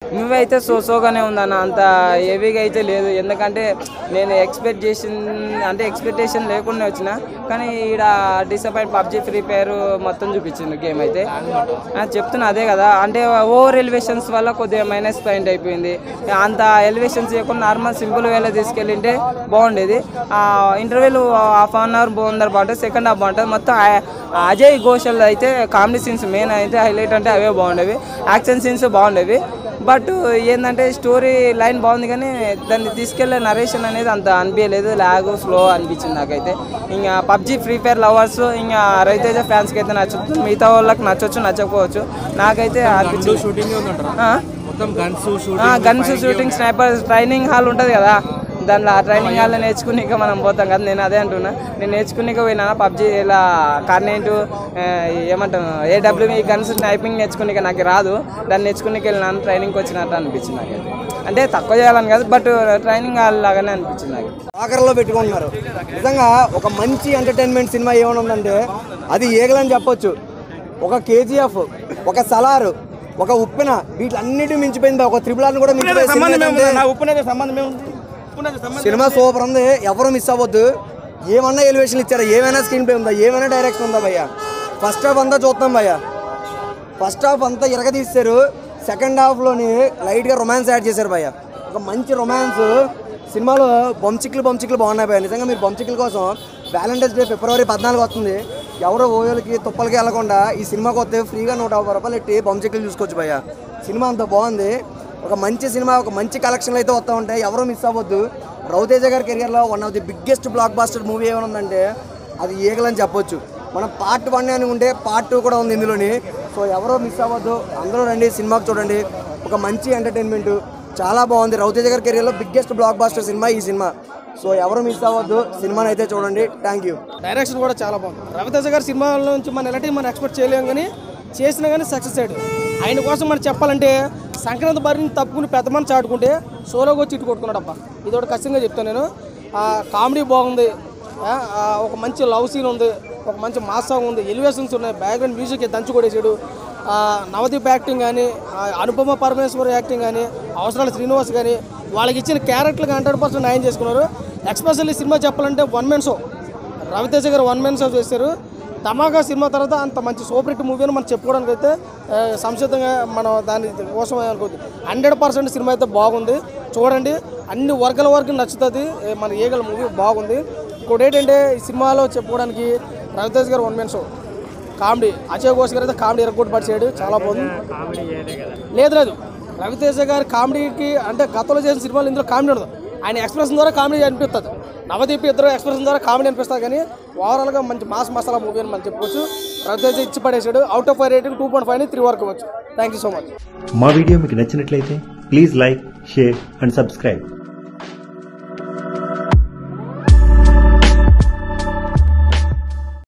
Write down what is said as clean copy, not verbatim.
Movie అయితే సోగానే ఉందన్న, అంత హెవీగా అయితే లేదు. ఎందుకంటే నేను ఎక్స్పెక్టేషన్ లేకుండా వచ్చిన, కానీ ఈడ డిసప్పాయింట్. పబ్జీ ఫ్రీ ఫైర్ మొత్తం చూపించింది గేమ్ అయితే. చెప్తున్నా అదే కదా, అంటే ఓవర్ ఎలివేషన్స్ వల్ల కొద్దిగా మైనస్ పాయింట్ అయిపోయింది. అంత ఎలివేషన్స్ చేయకుండా నార్మల్ సింపుల్ వేలో తీసుకెళ్ళింటే బాగుండేది. ఇంటర్వ్యూలు ½ అవర్ బాగుంటుంది, సెకండ్ హాఫ్ బాగుంటుంది. మొత్తం అజయ్ ఘోషల్ అయితే కామెడీ సీన్స్ మెయిన్ అయితే హైలైట్ అంటే అవే బాగుండేవి. యాక్షన్ సీన్స్ బాగుండేవి. బట్ ఏంటంటే స్టోరీ లైన్ బాగుంది, కానీ దాన్ని తీసుకెళ్లే నరేషన్ అనేది అంత అనిపించలేదు. లాగ్ స్లో అనిపించింది నాకైతే. ఇంకా పబ్జీ ఫ్రీ ఫైర్ లవర్స్, ఇంకా రవితేజ ఫ్యాన్స్కి అయితే నచ్చుతుంది. మిగతా వాళ్ళకి నచ్చవచ్చు, నచ్చకపోవచ్చు. నాకైతే అనిపించింది. Guns shooting, sniper training hall ఉంటుంది కదా, దాంట్లో ఆ ట్రైనింగ్ హాల్లో నేర్చుకునిక మనం పోతాం కదా. నేను అదే అంటున్నా, నేను నేర్చుకునిక పోయినా పబ్జీ ఇలా కార్నెంట్ ఏమంటాను AWE గన్స్ స్నైపింగ్ నేర్చుకునిక నాకు రాదు. దాన్ని నేర్చుకునికి వెళ్ళినాను, ట్రైనింగ్కి వచ్చినట్టు అనిపించింది నాకైతే. అంటే తక్కువ చేయాలని కాదు, బట్ ట్రైనింగ్ హాల్ లాగానే అనిపించింది నాకు. ఆఖరిలో పెట్టుకుంటున్నారు. నిజంగా ఒక మంచి ఎంటర్టైన్మెంట్ సినిమా ఏమనుందంటే అది ఏగలని చెప్పొచ్చు. ఒక KGF, ఒక సలార్, ఒక ఉప్పెన, వీటిలన్నిటి మించిపోయింది. ఒక త్రిబుల్ కూడా మించిపోయింది. సినిమా సూపర్ ఉంది, ఎవరు మిస్ అవ్వద్దు. ఏమన్నా ఎలివేషన్ ఇచ్చారా, ఏమైనా స్క్రీన్ ప్లే ఉందా, ఏమైనా డైరెక్షన్ ఉందా భయ్య. ఫస్ట్ హాఫ్ అంతా చూస్తాం భయ్య, ఫస్ట్ హాఫ్ అంతా ఇరగదీశారు. సెకండ్ హాఫ్లోని లైట్గా రొమాన్స్ యాడ్ చేశారు భయ్య. ఒక మంచి రొమాన్స్ సినిమాలో. బొమ్చిక్లు బాగున్నాయి భయ్య. నిజంగా మీరు బొమ్చిక్ల కోసం వ్యాలంటైన్స్ డే ఫిబ్రవరి 14 వస్తుంది. ఎవరో ఓయోలకి తుప్పలకి వెళ్ళకుండా ఈ సినిమాకి వస్తే ఫ్రీగా 150 రూపాయలు పెట్టి బొమ్చిక్లు చూసుకోవచ్చు భయ్య. సినిమా అంత బాగుంది. ఒక మంచి సినిమా, ఒక మంచి కలెక్షన్లు అయితే వస్తూ ఉంటాయి, ఎవరో మిస్ అవ్వద్దు. రవితేజ గారి కెరియర్లో one of the biggest black buster movie ఏమనుందంటే అది ఈగలని చెప్పొచ్చు. మనం పార్ట్ 1 అని ఉంటే పార్ట్ 2 కూడా ఉంది ఇందులోని. సో ఎవరో మిస్ అవ్వద్దు, అందరూ రండి, సినిమాకి చూడండి. ఒక మంచి ఎంటర్టైన్మెంట్, చాలా బాగుంది. రవితేజ గారి కెరియర్లో బిగ్గెస్ట్ బ్లాక్ బాస్టర్ సినిమా ఈ సినిమా. సో ఎవరు మిస్ అవ్వద్దు, సినిమాని అయితే చూడండి. Thank you. డైరెక్షన్ కూడా చాలా బాగుంది. రవితేజ గారి సినిమాల నుంచి మనం ఎలాంటి మనం ఎక్స్పెక్ట్ చేయలేము, కానీ చేసినా కానీ సక్సెస్ అయ్యాడు. ఆయన కోసం మనం చెప్పాలంటే సంక్రాంతి బారిని తప్పుకుని పెద్ద మనసు ఆడుకుంటే సోలోగా వచ్చి ఇటు కొట్టుకున్నాడు అబ్బా. ఇది ఒకటి ఖచ్చితంగా చెప్తాను నేను. కామెడీ బాగుంది, ఒక మంచి లవ్ సీన్ ఉంది, ఒక మంచి మాస్ సాంగ్ ఉంది, ఎలివేషన్స్ ఉన్నాయి, బ్యాక్గ్రౌండ్ మ్యూజిక్ దంచు కొట్టేసాడు. నవదీప్ యాక్టింగ్ కానీ, అనుపమ పరమేశ్వర్ యాక్టింగ్ కానీ, అవసరాల శ్రీనివాస్ కానీ, వాళ్ళకి ఇచ్చిన క్యారెక్టర్కి 100% న్యాయం చేసుకున్నారు. ఎక్స్పెషల్లీ సినిమా చెప్పాలంటే 1 man షో. రవితేజ గారు 1 man షో చేశారు. ధమాకా సినిమా తర్వాత అంత మంచి సూపర్ హిట్ మూవీ అని మనం చెప్పుకోవడానికి అయితే సంసిద్ధంగా మనం దాని కోసం అనుకోవద్దు. 100% సినిమా అయితే బాగుంది, చూడండి. అన్ని వర్గాల వరకు నచ్చుతుంది. మన ఏగల మూవీ బాగుంది. ఇంకోటి ఏంటంటే ఈ సినిమాలో చెప్పుకోవడానికి రవితేజ గారు 1 man show. Comedy Ajay Ghosh గారు అయితే కామెడీ ఎరగొట్టి పడిచాడు, చాలా బాగుంది. లేదు రవితేజ గారి కామెడీకి అంటే గతంలో చేసిన సినిమాలు ఇందులో కామెడీ ఉండదు. ఆయన ఎక్స్ప్రెషన్ ద్వారా కామెడీ అనిపిస్తుంది. నవదీప్ ఇద్దరు ఎక్స్ప్రెషన్ ద్వారా కామెడీ అనిపిస్తుంది. కానీ ఓవరాల్గా మంచి మాస్ మసాలా మూవీ అని మనం చెప్పుకోవచ్చు. రవితేజ ఇచ్చి పడేసాడు. అవుట్ ఆఫ్ 5 రేటింగ్ 2.5 3 వరకు వచ్చు. Thank you so much. మా వీడియో మీకు నచ్చినట్లయితే please like, share and subscribe.